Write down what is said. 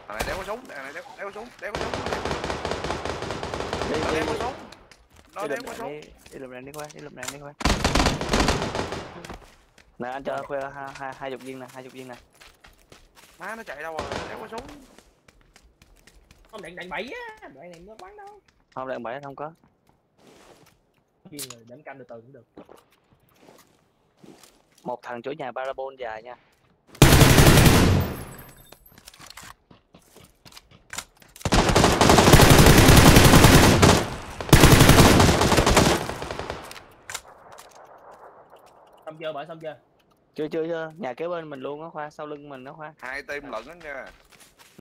Thằng này đéo có súng, thằng này đéo có súng, đéo có súng. Đi Nó đi đéo có đi. súng. Nó Đi đéo lụm có đạn súng. đi lụm đạn đi qua, đi lụm đạn đi qua. Nè anh cho khoe 20 viên nè, 20 viên nè. Má nó chạy đâu rồi, đéo có súng. Không đạn bậy á, đoạn này nó bắn đâu. Không, đạn bẫy không có. Viên rồi đánh canh từ từ cũng được. Một thằng chỗ nhà parabol dài nha. Xong chưa, bởi xong chưa? Chưa, nhà kế bên mình luôn á Khoa, sau lưng mình đó Khoa. 2 team lận đó nha.